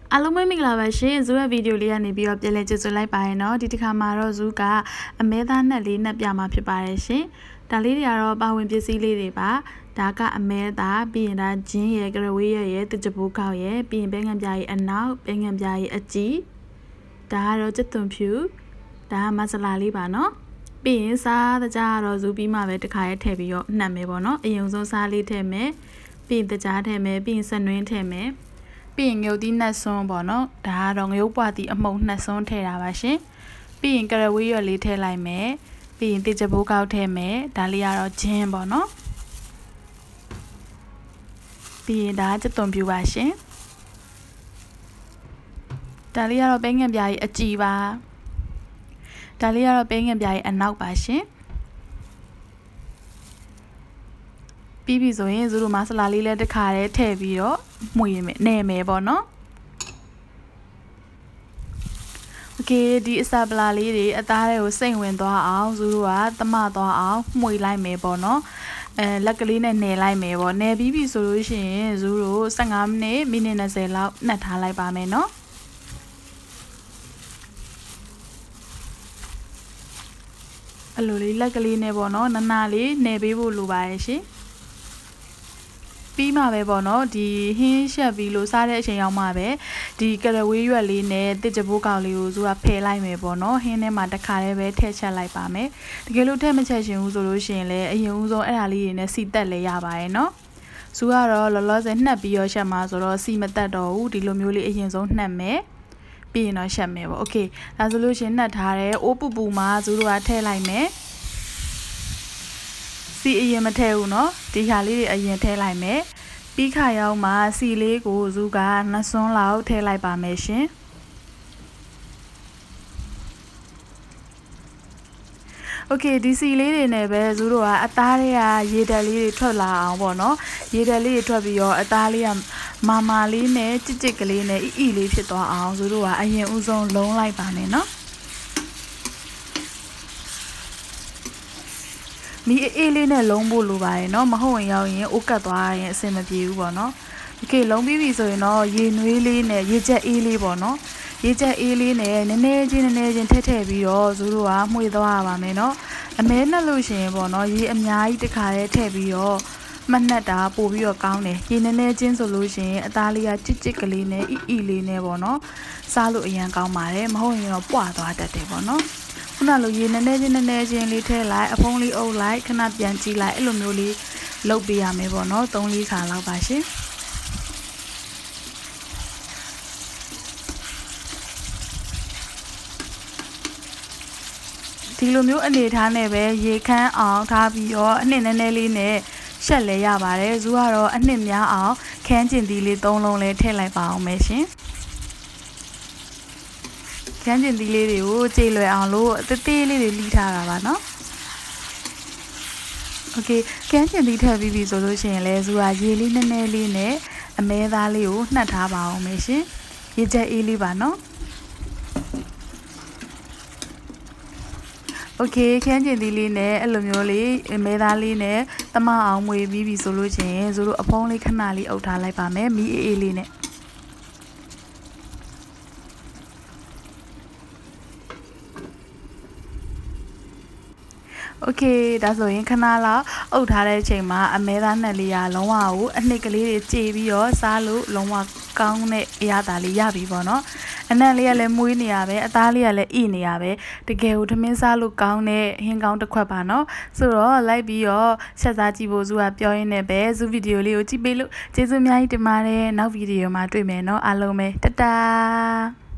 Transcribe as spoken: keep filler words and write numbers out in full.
အလုံးမမင်္ဂလာပါရှင်ဇူရဲ့ဗီဒီယိုလေးကနေပြီးတော့ပြန်လည်ကြိုဆိုလိုက်ပါရနော်ဒီတစ်ခါမှာတော့ဇူကအမဲသားနဲ့လေးနဲ့ပြမှာဖြစ်ပါတယ်ရှင်ဒါလေးတွေကတော့ပါဝင်ပစ္စည်းလေးတွေပါဒါကအမဲသားပြီးရင်ဒါဂျင်းရဲ့ကရဝေးရဲ့ရဲ့တကြပိုးကောက်ရဲ့ပြီးရင်ပဲငံပြားရဲ့အနောက်ပဲငံပြားရဲ့အကြည့်ဒါကတော့ကျက်သွန်ဖြူဒါကမဆလာလေးပါနော်ပြီးရင်စားတကြားကတော့ဇူပြီးမှပဲတစ်ခါရဲထည့်ပြီးတော့နှံ့မယ်ပေါ့နော်အရင်ဆုံးစားလေးထည့်မယ်ပြီးရင်တကြားထည့်မယ်ပြီးရင်ဆက်နွင်းထည့်မယ်ပြီးရင်ငုတ်သီးနှက်စွန်းပေါ့နော်ဒါကတော့ငရုတ်ပွားသီးအမှုန့်နှက်စွန်းထည့်တာပါရှင်ပြီးရင်ကရဝေးရွက်လေးထည့်လိုက်မယ်ပြီးရင်တေချပိုးကောက်ထည့်မယ်ဒါလေးကတော့ဂျင်းပေါ့နော်ပြီးရင်ဒါကျက်သွန်ပြူပါရှင်ဒါလေးကတော့ပဲငံပြားကြီးအကြည်ပါဒါလေးကတော့ပဲငံပြားကြီးအနောက်ပါရှင်ပြီးပြီဆိုရင်ဇူတို့မဆလာလေးလည်းတစ်ခါတည်းထည့်ပြီးတော့မှုရမယ်နေမယ်ပေါ့နော်โอเคဒီအစာပလာလေးတွေအသားတွေကိုစိတ်ဝင်သွားအောင်ဇူတို့ကသမသွားအောင်မှုလိုက်မယ်ပေါ့နော်အဲလက်ကလေးနဲ့နယ်လိုက်မယ်ပေါ့နယ်ပြီးပြီဆိုလို့ရှိရင်ဇူတို့ဆယ့်ငါးမိနစ်မိနစ်နှစ်ဆယ်လောက်နှက်ထားလိုက်ပါမယ်နော်အလိုလေးလက်ကလေးနဲ့ပေါ့နော်နနာလေးနယ်ပေးဖို့လိုပါရဲ့ရှင်ပြီးမှပဲပေါ့နော်ဒီဟင်းရှက်ပြီးလို့စားတဲ့အချိန်ရောက်မှပဲဒီကရဝေးရွက်လေးနဲ့တစ်ကြပိုးကောင်လေးကိုဇူကဖယ်လိုက်မယ်ပေါ့နော်ဟင်းထဲမှာတစ်ခါတည်းပဲထည့်ချက်လိုက်ပါမယ်တကယ်လို့ထည့်မချက်ရှင်ဘူးဆိုလို့ရှိရင်လည်းအရင်ဦးဆုံးအဲ့ဒါလေးတွေနဲ့စီတက်လဲရပါရဲ့နော်ဇူကတော့လောလောဆယ်နှက်ပြီးရောရှက်မှာဆိုတော့စီမတက်တော့ဘူးဒီလိုမျိုးလေးအရင်ဆုံးနှက်မယ်ပြီးရင်တော့ရှက်မယ်ပေါ့โอเคဒါဆိုလို့ရှိရင်နှက်ထားတဲ့အိုးပူပူမှာဇူတို့ကထည့်လိုက်မယ်စီအရင်မထည့်ဘူးเนาะဒီခါလေးတွေအရင်ထည့်လိုက်မယ်ပြီးခါရောက်မှစီလေးကိုဇူကနှစ်စွန်းလောက်ထည့်လိုက်ပါမယ်ရှင်โอเคဒီစီလေးတွေနဲ့ပဲဇူတို့ကအသားတွေကရေဓာတ်လေးတွေထွက်လာအောင်ပေါ့နော်ရေဓာတ်လေးတွေထွက်ပြီးတော့အသားလေးကမာမာလေးနဲ့ကြစ်ကြစ်ကလေးနဲ့အီအီလေးဖြစ်သွားအောင်ဇူတို့ကအရင်ဦးဆုံးလုံးလိုက်ပါမယ်နော်မီးအေးလေးနဲ့လုံးဖို့လိုပါတယ်เนาะမဟုတ်ရင်ရောက်ရင်အိုးကတ်သွားရင်အဆင်မပြေဘူးပေါ့เนาะโอเคလုံးပြီးပြီဆိုရင်တော့ရေနွေးလေးနဲ့ရေချက်အေးလေးပေါ့เนาะရေချက်အေးလေးနဲ့နည်းနည်းချင်းနည်းနည်းချင်းထည့်ထည့်ပြီးတော့ဇူတို့ကမှွေသွားရပါမယ်เนาะအမဲနဲ့လို့ရှိရင်ပေါ့เนาะရေအများကြီးတစ်ခါတည်းထည့်ပြီးတော့မနှက်တာပို့ပြီးတော့ကောင်းတယ်ရေနည်းနည်းချင်းဆိုလို့ရှိရင်အသားလေးကကြစ်ကြစ်ကလေးနဲ့အီအီလေးနဲ့ပေါ့เนาะစားလို့အရင်ကောင်းပါတယ်မဟုတ်ရင်တော့ပွားသွားတတ်တယ်ပေါ့เนาะခုနလိုရေနည်းနည်းချင်းနည်းနည်းချင်းလေးထည့်လိုက်အဖုံးလေးအုပ်လိုက်ခဏပြန်ကြည့်လိုက်အဲ့လိုမျိုးလေးလုပ်ပေးရမယ်ပေါ့နော်သုံးလေးခါလောက်ပါရှင်ဒီလိုမျိုးအနေထားနဲ့ပဲရေခမ်းအောင်ထားပြီးတော့အနှစ်နည်းနည်းလေးနဲ့ရှက်လဲရပါတယ်ဇူကတော့အနှစ်များအောင်ခန်းကျင်သီးလေးသုံးလုံးလေးထည့်လိုက်ပါအောင်မယ်ရှင်ခန်းကျင်သီးလေးတွေကိုကြေလွယ်အောင်လို့တေးသေးလေးတွေလှီးထားတာပါနော်โอเคခန်းကျင်သီးထည့်ပြီးပြီဆိုလို့ရှိရင်လည်းဇူကရေလေးနည်းနည်းလေးနဲ့အမဲသားလေးကိုနှက်ထားပါအောင်မယ်ရှင်ရေချက်အေးလေးပါနော်โอเคခန်းကျင်သီးလေးနဲ့အဲ့လိုမျိုးလေးအမဲသားလေးနဲ့တမအောင်မွေပြီးပြီဆိုလို့ရှိရင်ဇူတို့အဖုံးလေးခဏလေးအုပ်ထားလိုက်ပါမယ်မီးအေးအေးလေးနဲ့โอเคဒါဆိုရင်ခဏလောက်အုပ်ထားတဲ့အချိန်မှာအမဲသားနှက်လေးကလုံးဝကိုအနှစ်ကလေးတွေကြေပြီးတော့စားလို့လုံးဝကောင်းတဲ့အရာသားလေးရပြီပေါ့နော်အနက်လေးကလည်းမွေးနေရပဲအသားလေးကလည်းအိနေရပဲတကယ်ကိုထမင်းစားလို့ကောင်းတဲ့ဟင်းကောင်းတစ်ခွက်ပါနော်ဆိုတော့လိုက်ပြီးတော့ချက်စားကြည့်ဖို့ဇူကပြောရင်းနဲ့ပဲဇူဗီဒီယိုလေးကိုကြည့်ပေးလို့ကျေးဇူးအများကြီးတင်ပါတယ်နောက်ဗီဒီယိုမှာတွေ့မယ်နော်အားလုံးပဲတတာ